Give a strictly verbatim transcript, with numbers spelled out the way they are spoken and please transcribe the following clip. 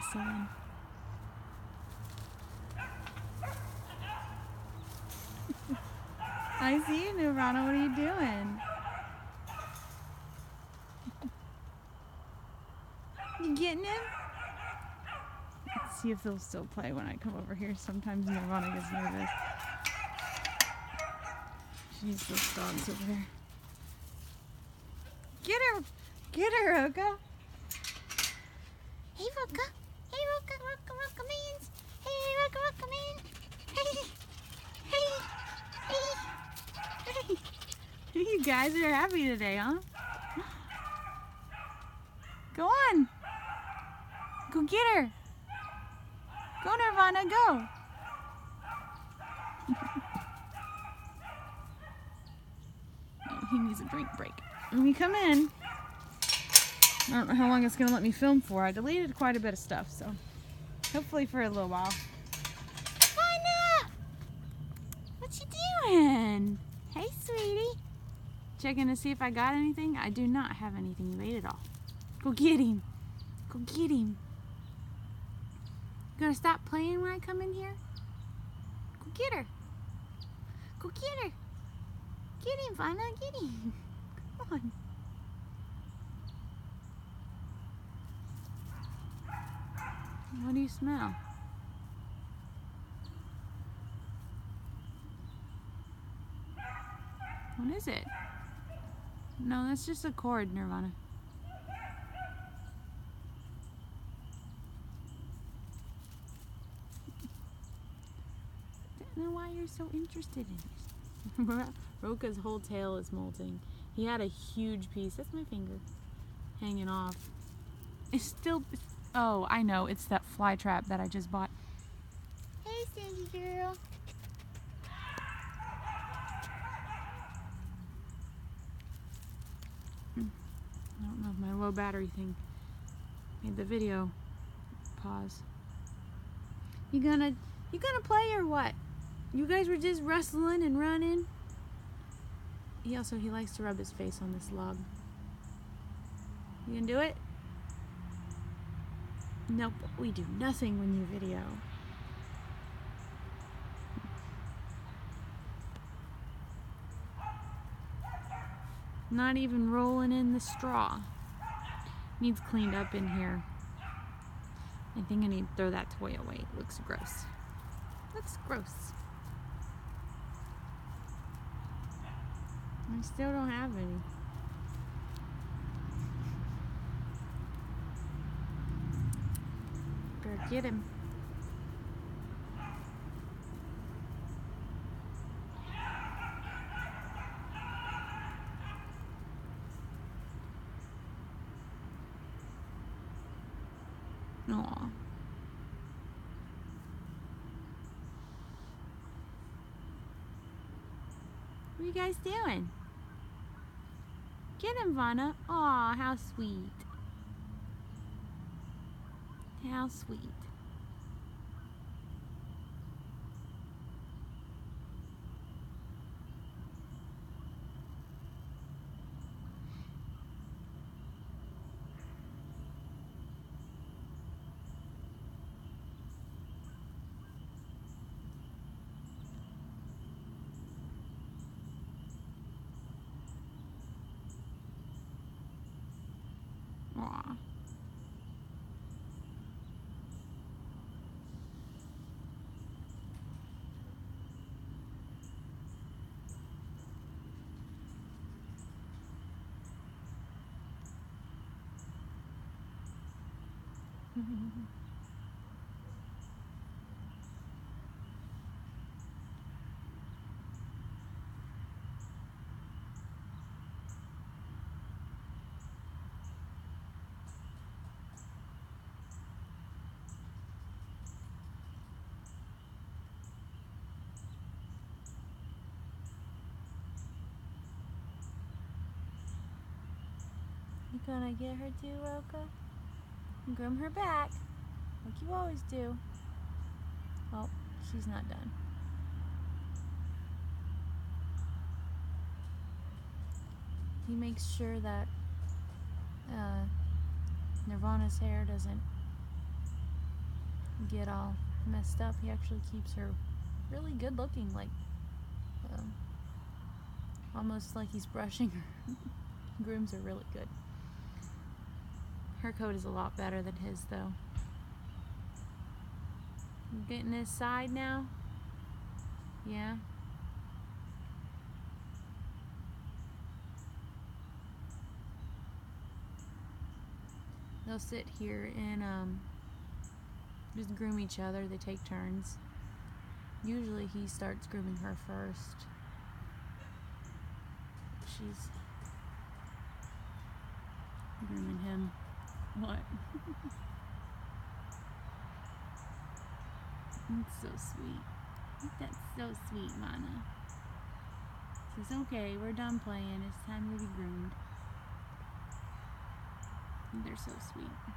wrestling. I see you, Nirvana. What are you doing? You getting him? Let's see if they'll still play when I come over here. Sometimes Nirvana gets nervous. Jeez, those dogs over there. Get her! Get her, Roka! Hey, Roka! Hey, Roka! Roka! Roka means! Hey, Roka! Roka means! Hey! Hey! Hey! Hey! You guys are happy today, huh? Go on! Go get her! Go, Nirvana, go! He needs a drink break. When we come in, I don't know how long it's going to let me film for. I deleted quite a bit of stuff, so hopefully for a little while. Anna! What you doing? Hey, sweetie. Checking to see if I got anything. I do not have anything. You ate it all. Go get him. Go get him. You gonna stop playing when I come in here? Go get her. Go get her. Get him, Vanna. Get him. Come on. What do you smell? What is it? No, that's just a cord, Nirvana. I don't know why you're so interested in this. Roka's whole tail is molting. He had a huge piece. That's my finger. Hanging off. It's still... It's, oh, I know. It's that fly trap that I just bought. Hey, Sandy girl. I don't know if my low battery thing made the video pause. You gonna... You gonna play or what? You guys were just wrestling and running. He also, he likes to rub his face on this log. You gonna do it? Nope, we do nothing when you video. Not even rolling in the straw. Needs cleaned up in here. I think I need to throw that toy away. It looks gross. Looks gross. I still don't have any. Better get him. Aw. What are you guys doing? Get him, Vanna. Aw, how sweet. How sweet. Aw. You gonna get her too, Roka? And groom her back, like you always do. Oh, she's not done. He makes sure that uh, Nirvana's hair doesn't get all messed up. He actually keeps her really good looking, like um, almost like he's brushing her. Grooms her really good. Her coat is a lot better than his, though. You getting his side now? Yeah. They'll sit here and um, just groom each other. They take turns. Usually he starts grooming her first. She's grooming him. What? It's so sweet. That's so sweet, Mana. Says, okay, we're done playing. It's time to be groomed. They're so sweet.